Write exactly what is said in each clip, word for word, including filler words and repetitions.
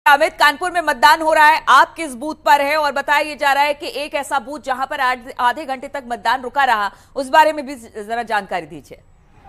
अमित, कानपुर में मतदान हो रहा है, आप किस बूथ पर है? और बताया जा रहा है कि एक ऐसा बूथ जहां पर आधे घंटे तक मतदान रुका रहा, उस बारे में भी जरा जानकारी दीजिए।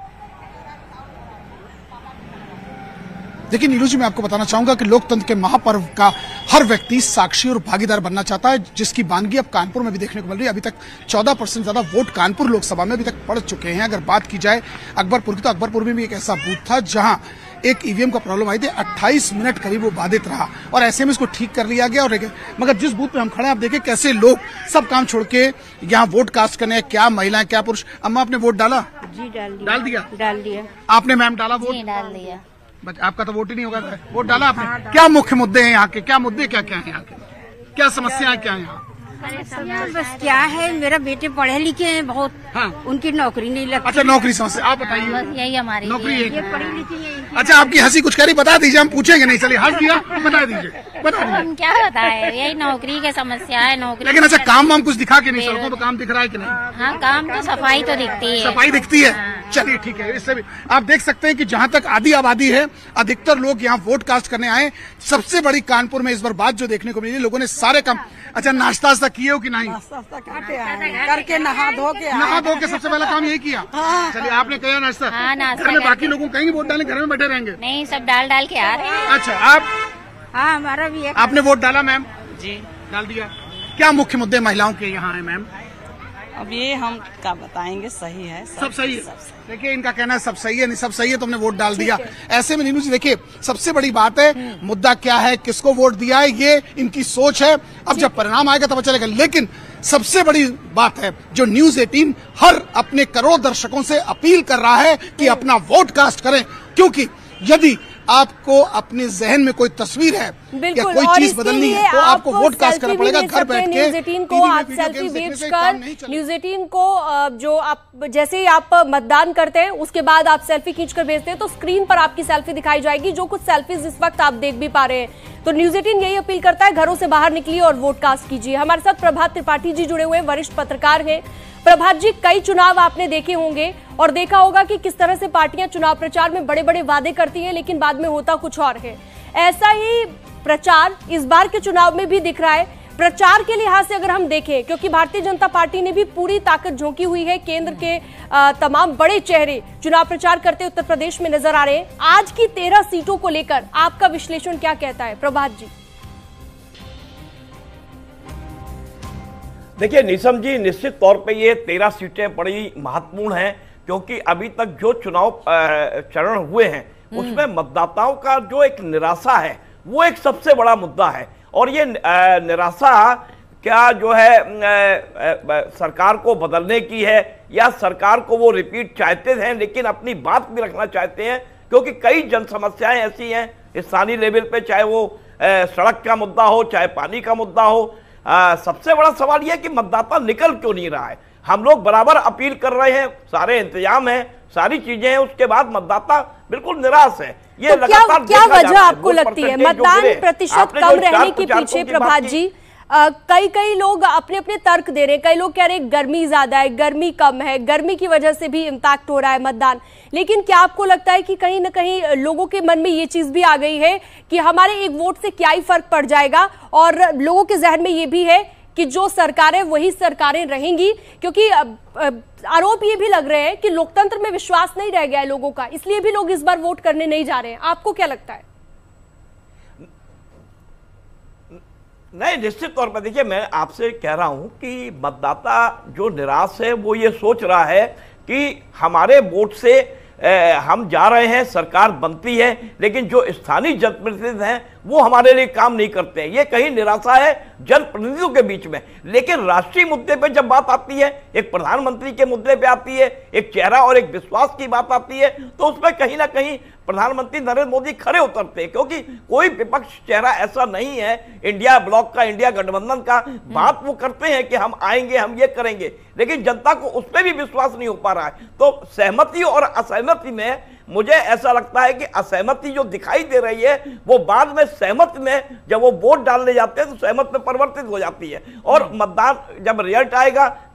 देखिए नीलू जी, मैं आपको बताना चाहूंगा कि लोकतंत्र के महापर्व का हर व्यक्ति साक्षी और भागीदार बनना चाहता है, जिसकी वानगी अब कानपुर में भी देखने को मिल रही है। अभी तक चौदह परसेंट ज्यादा वोट कानपुर लोकसभा में अभी तक पड़ चुके हैं। अगर बात की जाए अकबरपुर की, तो अकबरपुर में भी एक ऐसा बूथ था जहां एक ईवीएम का प्रॉब्लम आई थी, अट्ठाईस मिनट करीब वो बाधित रहा और ऐसे में इसको ठीक कर लिया गया। और मगर जिस बूथ पे हम खड़े हैं, आप देखें कैसे लोग सब काम छोड़ के यहाँ वोट कास्ट करने, क्या महिलाएं क्या पुरुष। अम्मा, आपने वोट डाला? जी डाल दिया। डाल दिया डाल दिया। आपने मैम डाला वोट? जी डाल दिया। बट आपका तो वोट ही नहीं होगा। वोट डाला आपने? हाँ, क्या मुख्य मुद्दे हैं यहाँ के? क्या मुद्दे क्या क्या हैं यहाँ के? क्या समस्याएं क्या है यहाँ? बस क्या है, मेरा बेटे पढ़े लिखे हैं बहुत। हाँ। उनकी नौकरी नहीं लगती। अच्छा, नौकरी समस्या, आप बताइए। यही हमारी नौकरी है। ये पढ़ी लिखी है। अच्छा, आपकी हंसी कुछ कह रही, बता दीजिए, हम पूछेंगे नहीं। चलिए, हंस दिया, बता दीजिए, बता दीजिए। हम क्या बताए, यही नौकरी की समस्या है। नौकरी लेकिन अच्छा, काम वाम कुछ दिखा के नहीं? सड़कों पे काम दिख रहा है कि नहीं? हाँ, काम तो सफाई तो दिखती है। सफाई दिखती है। चलिए ठीक है। इससे भी आप देख सकते हैं कि जहां तक आधी आबादी है, अधिकतर लोग यहाँ वोट कास्ट करने आए। सबसे बड़ी कानपुर में इस बार बात जो देखने को मिली, लोगों ने सारे काम, अच्छा नाश्ता वास्ता किए हो कि नहीं? करके नहा धो के नहा धो के सबसे पहला काम यही किया। हाँ। चलिए, आपने किया नाश्ता? हाँ, नाश्ता। घर में बाकी लोगों कहीं वोट डालने, घर में बैठे रहेंगे? नहीं, सब डाल डाल के आ रहे हैं। अच्छा, आप? हाँ, हमारा भी है। आपने वोट डाला मैम? जी डाल दिया। क्या मुख्य मुद्दे महिलाओं के यहाँ है मैम? अब ये हम क्या बताएंगे, सही है सब, सब सही है। देखिए, इनका कहना है सब सही है, नहीं सब सही है तो हमने वोट डाल दिया। ऐसे में नीनू जी देखिए, सबसे बड़ी बात है मुद्दा क्या है, किसको वोट दिया है, ये इनकी सोच है। अब जब परिणाम आएगा तब चलेगा। लेकिन सबसे बड़ी बात है जो न्यूज अठारह हर अपने करोड़ दर्शकों से अपील कर रहा है कि अपना वोट कास्ट करें, क्योंकि यदि आपको अपने जहन में कोई तस्वीर है या कोई चीज बदलनी है तो आपको वोट कास्ट करना पड़ेगा घर बैठ के। न्यूज अठारह को आप सेल्फी भेजकर, न्यूज अठारह को जो आप जैसे ही आप मतदान करते हैं उसके बाद आप सेल्फी खींचकर भेजते हैं तो स्क्रीन पर आपकी सेल्फी दिखाई जाएगी, जो कुछ सेल्फीज इस वक्त आप देख भी पा रहे हैं। तो न्यूज अठारह यही अपील करता है, घरों से बाहर निकलिए और वोट कास्ट कीजिए। हमारे साथ प्रभात त्रिपाठी जी जुड़े हुए, वरिष्ठ पत्रकार हैं। प्रभात जी, कई चुनाव आपने देखे होंगे और देखा होगा कि किस तरह से पार्टियां चुनाव प्रचार में बड़े बड़े वादे करती हैं लेकिन बाद में होता कुछ और है। ऐसा ही प्रचार इस बार के चुनाव में भी दिख रहा है। प्रचार के लिहाज से अगर हम देखें, क्योंकि भारतीय जनता पार्टी ने भी पूरी ताकत झोंकी हुई है, केंद्र के आ, तमाम बड़े चेहरे चुनाव प्रचार करते उत्तर प्रदेश में नजर आ रहे हैं। आज की तेरह सीटों को लेकर आपका विश्लेषण क्या कहता है प्रभात जी? देखिए निशम जी, निश्चित तौर पे ये तेरह सीटें बड़ी महत्वपूर्ण हैं, क्योंकि अभी तक जो चुनाव चरण हुए हैं उसमें मतदाताओं का जो एक निराशा है वो एक सबसे बड़ा मुद्दा है। और ये निराशा क्या जो है सरकार को बदलने की है या सरकार को वो रिपीट चाहते हैं लेकिन अपनी बात भी रखना चाहते हैं, क्योंकि कई जन समस्याएं ऐसी हैं स्थानीय लेवल पे, चाहे वो सड़क का मुद्दा हो, चाहे पानी का मुद्दा हो। आ, सबसे बड़ा सवाल यह है कि मतदाता निकल क्यों नहीं रहा है। हम लोग बराबर अपील कर रहे हैं, सारे इंतजाम हैं, सारी चीजें हैं, उसके बाद मतदाता बिल्कुल निराश है। ये तो क्या क्या वजह आपको लगती है मतदान प्रतिशत कम रहने के पीछे प्रभात जी? Uh, कई कई लोग अपने अपने तर्क दे रहे हैं। कई लोग कह रहे हैं गर्मी ज्यादा है, गर्मी कम है, गर्मी की वजह से भी इम्पैक्ट हो रहा है मतदान। लेकिन क्या आपको लगता है कि कहीं ना कहीं लोगों के मन में ये चीज भी आ गई है कि हमारे एक वोट से क्या ही फर्क पड़ जाएगा, और लोगों के जहन में ये भी है कि जो सरकारें वही सरकारें रहेंगी, क्योंकि आरोप ये भी लग रहे हैं कि लोकतंत्र में विश्वास नहीं रह गया है लोगों का, इसलिए भी लोग इस बार वोट करने नहीं जा रहे हैं। आपको क्या लगता है? नहीं, निश्चित तौर पर देखिए, मैं आपसे कह रहा हूं कि मतदाता जो निराश है वो ये सोच रहा है कि हमारे वोट से ए, हम जा रहे हैं, सरकार बनती है, लेकिन जो स्थानीय जनप्रतिनिधि हैं वो हमारे लिए काम नहीं करते हैं। ये कहीं निराशा है जनप्रतिनिधियों के बीच में। लेकिन राष्ट्रीय मुद्दे पे जब बात आती है, एक प्रधानमंत्री के मुद्दे पे आती है, एक चेहरा और एक विश्वास की बात आती है, तो उसमें कहीं ना कहीं प्रधानमंत्री नरेंद्र मोदी खड़े उतरते हैं, क्योंकि कोई विपक्ष चेहरा ऐसा नहीं है इंडिया ब्लॉक का, इंडिया गठबंधन का। बात वो करते हैं कि हम आएंगे, हम ये करेंगे, लेकिन जनता को उस पर भी विश्वास नहीं हो पा रहा है। तो सहमति और असहमति में मुझे ऐसा लगता है कि असहमति जो दिखाई दे रही है वो बाद में सहमति में, जब वो वोट डालने जाते हैं तो सहमत में परिवर्तित हो जाती है। और मतदान जब रिजल्ट आएगा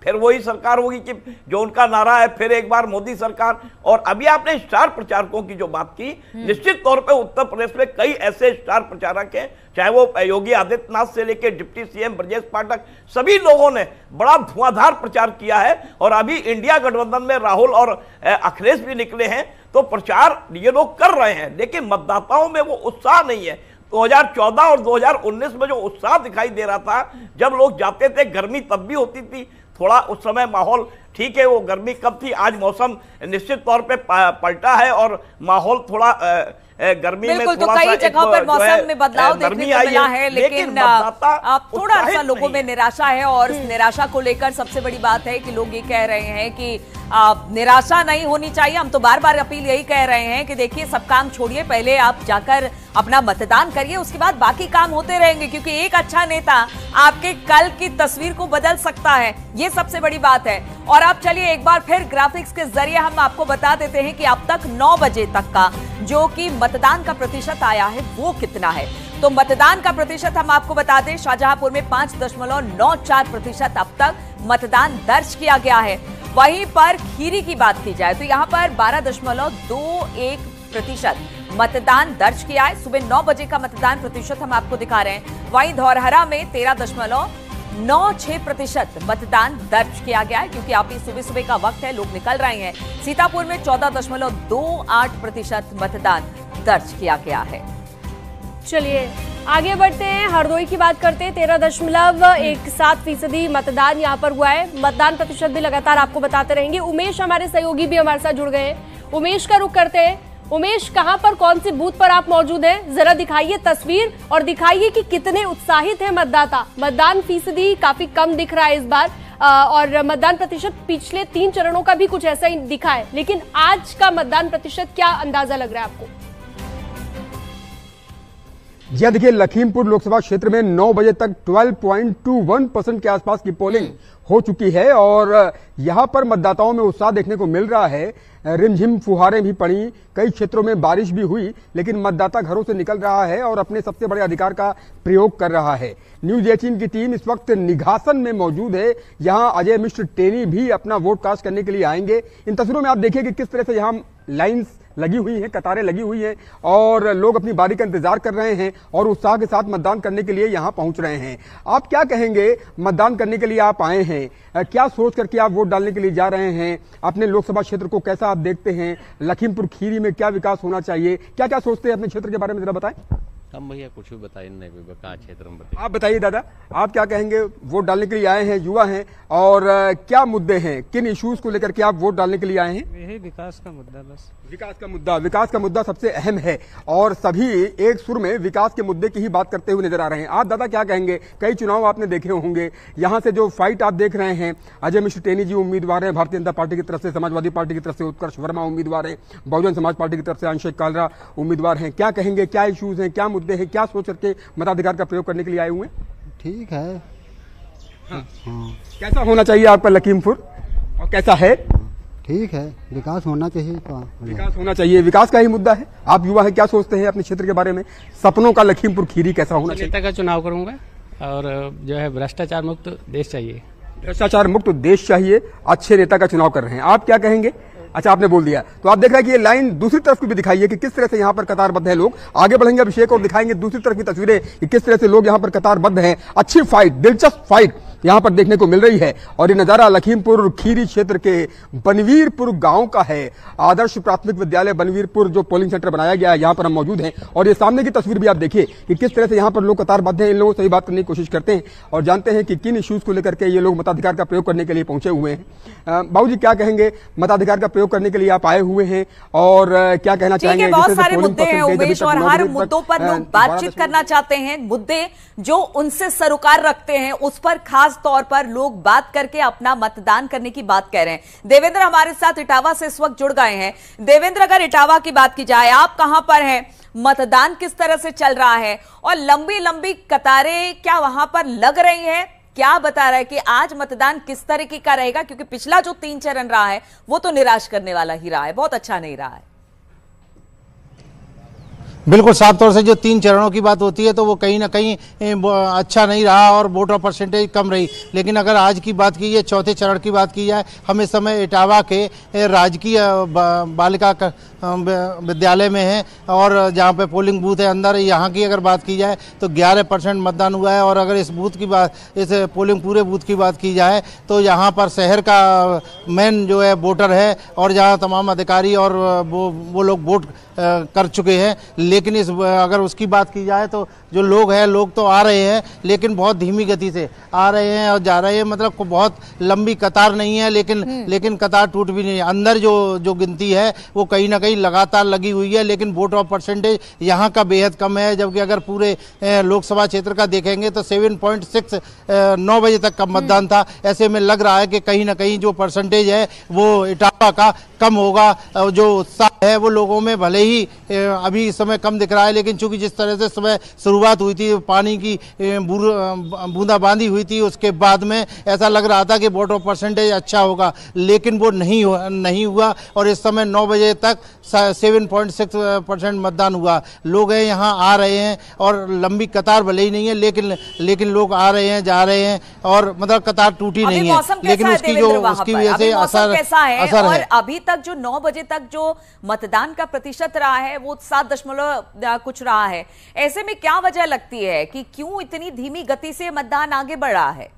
फिर वही सरकार होगी कि जो उनका नारा है, फिर एक बार मोदी सरकार। और अभी आपने स्टार प्रचारकों की जो बात की, निश्चित तौर पे उत्तर प्रदेश में कई ऐसे स्टार प्रचारक हैं, चाहे वो योगी आदित्यनाथ से लेकर डिप्टी सीएम ब्रजेश पाठक, सभी लोगों ने बड़ा धुआंधार प्रचार किया है। और अभी इंडिया गठबंधन में राहुल और अखिलेश भी निकले हैं, तो प्रचार ये लोग कर रहे हैं, लेकिन मतदाताओं में वो उत्साह नहीं है। दो हज़ार चौदह और दो हज़ार उन्नीस में जो उत्साह दिखाई दे रहा था, जब लोग जाते थे, गर्मी तब भी होती थी, थोड़ा उस समय माहौल ठीक है, वो गर्मी कब थी, आज मौसम निश्चित तौर पे पलटा है और माहौल थोड़ा गर्मी में तो कई जगहों पर मौसम में बदलाव देखने को मिला है, लेकिन अब थोड़ा सा लोगों में निराशा है। और इस निराशा को लेकर सबसे बड़ी बात है कि लोग ये कह रहे हैं कि आप निराशा नहीं होनी चाहिए। हम तो बार बार अपील यही कह रहे हैं कि देखिए, सब काम छोड़िए, पहले आप जाकर अपना मतदान करिए, उसके बाद बाकी काम होते रहेंगे, क्योंकि एक अच्छा नेता आपके कल की तस्वीर को बदल सकता है, ये सबसे बड़ी बात है। और अब चलिए एक बार फिर ग्राफिक्स के जरिए हम आपको बता देते हैं कि अब तक नौ बजे तक का जो कि मतदान का प्रतिशत आया है वो कितना है। तो मतदान का प्रतिशत हम आपको बता दें, शाहजहांपुर में पांच दशमलव नौ चार प्रतिशत अब तक मतदान दर्ज किया गया है। वहीं पर खीरी की बात की जाए तो यहाँ पर बारह दशमलव दो एक प्रतिशत मतदान दर्ज किया है। सुबह नौ बजे का मतदान प्रतिशत हम आपको दिखा रहे हैं। वहीं धौरहरा में तेरह दशमलव नौ छह प्रतिशत मतदान दर्ज किया गया है, क्योंकि आप सुबह सुबह का वक्त है, लोग निकल रहे हैं। सीतापुर में चौदह दशमलव दो आठ प्रतिशत मतदान दर्ज किया गया है। चलिए आगे बढ़ते हैं, हरदोई की बात करते हैं। तेरह दशमलव एक सात फीसदी मतदान यहाँ पर हुआ है। मतदान प्रतिशत भी लगातार आपको बताते रहेंगे। उमेश हमारे सहयोगी भी हमारे साथ जुड़ गए हैं, उमेश का रुख करते हैं। उमेश, कहां पर, कौन सी बूथ पर आप मौजूद हैं? जरा दिखाइए तस्वीर और दिखाइए कि कितने उत्साहित हैं मतदाता। मतदान फीसदी काफी कम दिख रहा है इस बार, और मतदान प्रतिशत पिछले तीन चरणों का भी कुछ ऐसा ही दिखा है, लेकिन आज का मतदान प्रतिशत क्या अंदाजा लग रहा है आपको? जी देखिए, लखीमपुर लोकसभा क्षेत्र में नौ बजे तक बारह पॉइंट दो एक परसेंट के आसपास की पोलिंग हो चुकी है और यहां पर मतदाताओं में उत्साह देखने को मिल रहा है। रिमझिम फुहारें भी पड़ी, कई क्षेत्रों में बारिश भी हुई, लेकिन मतदाता घरों से निकल रहा है और अपने सबसे बड़े अधिकार का प्रयोग कर रहा है। न्यूज अठारह की टीम इस वक्त निघासन में मौजूद है। यहां अजय मिश्र टेनी भी अपना वोट कास्ट करने के लिए आएंगे। इन तस्वीरों में आप देखिए कि किस तरह से यहां लाइन्स लगी हुई हैं, कतारें लगी हुई हैं और लोग अपनी बारी का इंतजार कर रहे हैं और उत्साह के साथ मतदान करने के लिए यहां पहुंच रहे हैं। आप क्या कहेंगे, मतदान करने के लिए आप आए हैं, क्या सोच करके आप वोट डालने के लिए जा रहे हैं? अपने लोकसभा क्षेत्र को कैसा आप देखते हैं? लखीमपुर खीरी में क्या विकास होना चाहिए? क्या क्या सोचते हैं अपने क्षेत्र के बारे में, जरा बताएं। हम भैया कुछ भी बताइए नहीं, कहाँ क्षेत्र में बताइए। आप बताइए दादा, आप क्या कहेंगे? वोट डालने के लिए आए हैं, युवा हैं, और क्या मुद्दे हैं, किन इश्यूज को लेकर के आप वोट डालने के लिए आए हैं? यही विकास का मुद्दा, बस विकास का मुद्दा। विकास का मुद्दा सबसे अहम है और सभी एक सुर में विकास के मुद्दे की ही बात करते हुए नजर आ रहे हैं। आप दादा क्या कहेंगे? कई चुनाव आपने देखे होंगे, यहाँ से जो फाइट आप देख रहे हैं, अजय मिश्र टेनी जी उम्मीदवार हैं भारतीय जनता पार्टी की तरफ से, समाजवादी पार्टी की तरफ से उत्कर्ष वर्मा उम्मीदवार हैं, बहुजन समाज पार्टी की तरफ से अंशेक कालरा उम्मीदवार हैं। क्या कहेंगे, क्या इश्यूज हैं, क्या मुद्दे हैं, क्या सोच के मताधिकार का प्रयोग करने के लिए आए हुए? ठीक है। हाँ। हाँ। कैसा होना चाहिए आपका लखीमपुर और कैसा है? ठीक है, विकास होना चाहिए। तो विकास होना चाहिए, विकास का ही मुद्दा है। आप युवा है, क्या सोचते हैं अपने क्षेत्र के बारे में? सपनों का लखीमपुर खीरी कैसा होना चाहिए? नेता का चुनाव करूंगा और जो है भ्रष्टाचार मुक्त देश चाहिए। भ्रष्टाचार मुक्त देश चाहिए, अच्छे नेता का चुनाव कर रहे हैं। आप क्या कहेंगे? अच्छा, आपने बोल दिया तो आप देख रहे हैं कि ये लाइन दूसरी तरफ की भी दिखाइए कि किस तरह से यहाँ पर कतारबद्ध है लोग। आगे बढ़ेंगे अभिषेक और दिखाएंगे दूसरी तरफ की तस्वीरें कि किस तरह से लोग यहाँ पर कतारबद्ध हैं। अच्छी फाइट, दिलचस्प फाइट यहाँ पर देखने को मिल रही है और ये नजारा लखीमपुर खीरी क्षेत्र के बनवीरपुर गांव का है। आदर्श प्राथमिक विद्यालय बनवीरपुर जो पोलिंग सेंटर बनाया गया है, यहाँ पर हम मौजूद हैं और ये सामने की तस्वीर भी आप देखिए कि किस तरह से यहाँ पर लोग कतारबद्ध हैं। इन लोगों से ही बात करने की कोशिश करते हैं और जानते हैं कि किन इश्यूज को लेकर के ये लोग मताधिकार का प्रयोग करने के लिए पहुंचे हुए हैं। बाबू जी क्या कहेंगे, मताधिकार का प्रयोग करने के लिए आप आए हुए हैं और क्या कहना चाहेंगे? बहुत सारे मुद्दे हैं उमेश और हर मुद्दों पर लोग बातचीत करना चाहते हैं। मुद्दे जो उनसे सरोकार रखते हैं उस पर खास तौर पर लोग बात करके अपना मतदान करने की बात कह रहे हैं। देवेंद्र हमारे साथ इटावा से इस वक्त जुड़ गए हैं। देवेंद्र, अगर इटावा की बात की जाए, आप कहां पर हैं, मतदान किस तरह से चल रहा है और लंबी लंबी कतारें क्या वहां पर लग रही हैं? क्या बता रहा है कि आज मतदान किस तरीके का रहेगा? क्योंकि पिछला जो तीन चरण रहा है वो तो निराश करने वाला ही रहा है, बहुत अच्छा नहीं रहा है। बिल्कुल साफ तौर से जो तीन चरणों की बात होती है तो वो कहीं ना कहीं अच्छा नहीं रहा और वोटर परसेंटेज कम रही। लेकिन अगर आज की बात की जाए, चौथे चरण की बात की जाए, हम इस समय इटावा के राजकीय बालिका विद्यालय में हैं और जहाँ पे पोलिंग बूथ है अंदर, यहाँ की अगर बात की जाए तो ग्यारह परसेंट मतदान हुआ है। और अगर इस बूथ की बात, इस पोलिंग पूरे बूथ की बात की जाए तो यहाँ पर शहर का मेन जो है वोटर है और जहाँ तमाम अधिकारी और वो वो लोग वोट कर चुके हैं। लेकिन इस अगर उसकी बात की जाए तो जो लोग हैं, लोग तो आ रहे हैं लेकिन बहुत धीमी गति से आ रहे हैं और जा रहे हैं। मतलब बहुत लंबी कतार नहीं है, लेकिन लेकिन कतार टूट भी नहीं है। अंदर जो जो गिनती है वो कहीं ना कहीं लगातार लगी हुई है, लेकिन वोट ऑफ परसेंटेज यहाँ का बेहद कम है। जबकि अगर पूरे लोकसभा क्षेत्र का देखेंगे तो सेवन पॉइंट सिक्स नौ बजे तक का मतदान था। ऐसे में लग रहा है कि कहीं ना कहीं जो परसेंटेज है वो इटावा का कम होगा। जो उत्साह है वो लोगों में भले ही अभी इस समय कम दिख रहा है, लेकिन चूंकि जिस तरह से समय शुरुआत हुई थी, पानी की बूंदाबांदी हुई थी, उसके बाद में ऐसा लग रहा था कि वोट ऑफ परसेंटेज अच्छा होगा, लेकिन वो नहीं हुआ नहीं हुआ और इस समय नौ बजे तक सेवन पॉइंट सिक्स परसेंट मतदान हुआ। लोग हैं यहाँ आ रहे हैं और लंबी कतार भले ही नहीं है, लेकिन लेकिन लोग आ रहे हैं, जा रहे हैं और मतलब कतार टूटी नहीं है। लेकिन उसकी जो उसकी वजह से असर असर है। अभी तक जो नौ बजे तक जो मतदान का प्रतिशत रहा है वो सात दशमलव कुछ रहा है। ऐसे में क्या वजह लगती है कि क्यों इतनी धीमी गति से मतदान आगे बढ़ रहा है?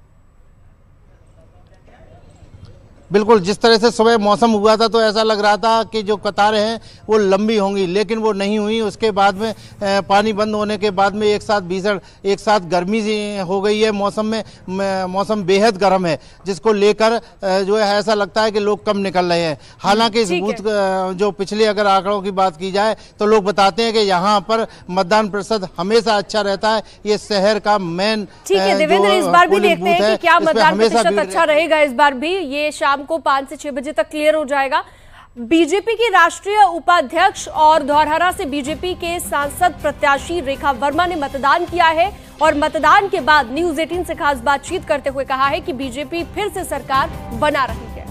बिल्कुल, जिस तरह से सुबह मौसम हुआ था तो ऐसा लग रहा था कि जो कतारें हैं वो लंबी होंगी, लेकिन वो नहीं हुई। उसके बाद में पानी बंद होने के बाद में एक साथ भीषण एक साथ गर्मी हो गई है। मौसम में मौसम बेहद गर्म है, जिसको लेकर जो है ऐसा लगता है कि लोग कम निकल रहे हैं। हालांकि इस बूथ जो पिछले अगर आंकड़ों की बात की जाए तो लोग बताते हैं कि यहाँ पर मतदान प्रतिशत हमेशा अच्छा रहता है। ये शहर का मेन देवेंद्र, इस बार भी देखते हैं कि क्या मतदान प्रतिशत अच्छा रहेगा। इस बार भी ये शाम को पांच से छह बजे तक क्लियर हो जाएगा। बीजेपी की राष्ट्रीय उपाध्यक्ष और धौरहरा से बीजेपी के सांसद प्रत्याशी रेखा वर्मा ने मतदान किया है और मतदान के बाद न्यूज अठारह से खास बातचीत करते हुए कहा है कि बीजेपी फिर से सरकार बना रही है।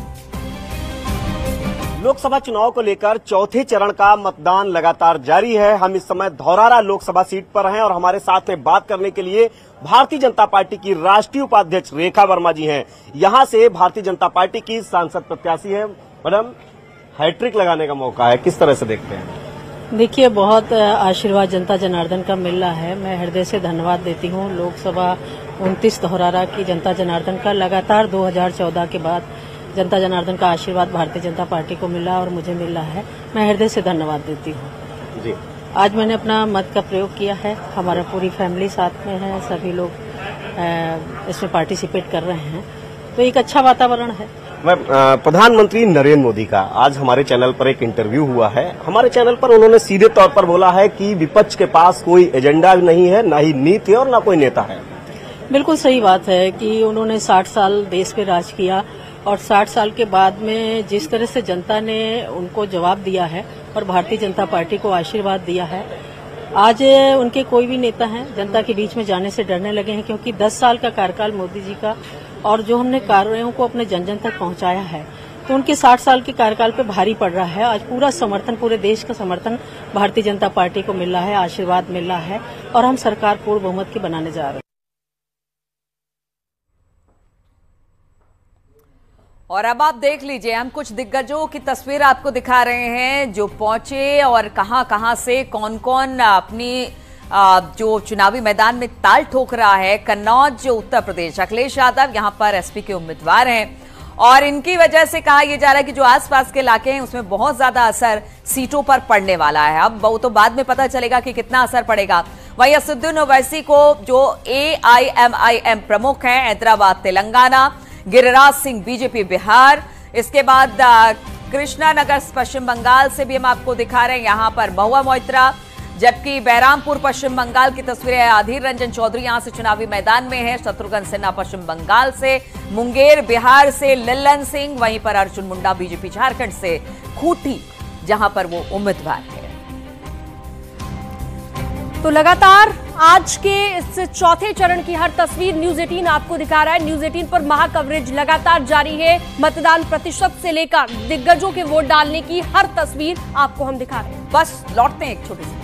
लोकसभा चुनाव को लेकर चौथे चरण का मतदान लगातार जारी है। हम इस समय धौरहरा लोकसभा सीट पर हैं और हमारे साथ में बात करने के लिए भारतीय जनता पार्टी की राष्ट्रीय उपाध्यक्ष रेखा वर्मा जी हैं। यहां से भारतीय जनता पार्टी की सांसद प्रत्याशी है। मैडम, हैट्रिक लगाने का मौका है, किस तरह से देखते हैं? देखिए, बहुत आशीर्वाद जनता जनार्दन का मिल रहा है। मैं हृदय से धन्यवाद देती हूँ लोकसभा उनतीस धौरहरा की जनता जनार्दन का। लगातार दो हज़ार चौदह के बाद जनता जनार्दन का आशीर्वाद भारतीय जनता पार्टी को मिला और मुझे मिल रहा है। मैं हृदय से धन्यवाद देती हूँ जी। आज मैंने अपना मत का प्रयोग किया है। हमारा पूरी फैमिली साथ में है, सभी लोग इसमें पार्टिसिपेट कर रहे हैं, तो एक अच्छा वातावरण है। प्रधानमंत्री नरेंद्र मोदी का आज हमारे चैनल पर एक इंटरव्यू हुआ है। हमारे चैनल पर उन्होंने सीधे तौर पर बोला है कि विपक्ष के पास कोई एजेंडा नहीं है, न ही नीति है और न कोई नेता है। बिल्कुल सही बात है कि उन्होंने साठ साल देश पे राज किया और साठ साल के बाद में जिस तरह से जनता ने उनको जवाब दिया है और भारतीय जनता पार्टी को आशीर्वाद दिया है, आज उनके कोई भी नेता हैं जनता के बीच में जाने से डरने लगे हैं, क्योंकि दस साल का कार्यकाल मोदी जी का और जो हमने कार्यों को अपने जन जन तक पहुंचाया है, तो उनके साठ साल के कार्यकाल पे भारी पड़ रहा है। आज पूरा समर्थन, पूरे देश का समर्थन भारतीय जनता पार्टी को मिल रहा है, आशीर्वाद मिल रहा है और हम सरकार पूर्ण बहुमत की बनाने जा रहे हैं। और अब आप देख लीजिए, हम कुछ दिग्गजों की तस्वीर आपको दिखा रहे हैं जो पहुंचे और कहां कहां से कौन कौन अपनी जो चुनावी मैदान में ताल ठोक रहा है। कन्नौज उत्तर प्रदेश, अखिलेश यादव यहां पर एसपी के उम्मीदवार हैं और इनकी वजह से कहा यह जा रहा है कि जो आसपास के इलाके हैं उसमें बहुत ज्यादा असर सीटों पर पड़ने वाला है। अब वो तो बाद में पता चलेगा कि कितना असर पड़ेगा। वहीं असदुद्दीन ओवैसी को जो ए आई एम आई एम प्रमुख हैं, हैदराबाद तेलंगाना, गिरिराज सिंह बीजेपी बिहार, इसके बाद कृष्णा नगर पश्चिम बंगाल से भी हम आपको दिखा रहे हैं, यहां पर महुआ मोइत्रा, जबकि बहरामपुर पश्चिम बंगाल की तस्वीरें है। अधीर रंजन चौधरी यहां से चुनावी मैदान में है, शत्रुघ्न सिन्हा पश्चिम बंगाल से, मुंगेर बिहार से लल्लन सिंह, वहीं पर अर्जुन मुंडा बीजेपी झारखंड से, खूंटी जहां पर वो उम्मीदवार है। तो लगातार आज के इस चौथे चरण की हर तस्वीर न्यूज अठारह आपको दिखा रहा है। न्यूज अठारह पर महा कवरेज लगातार जारी है। मतदान प्रतिशत से लेकर दिग्गजों के वोट डालने की हर तस्वीर आपको हम दिखा रहे हैं। बस लौटते हैं एक छोटे से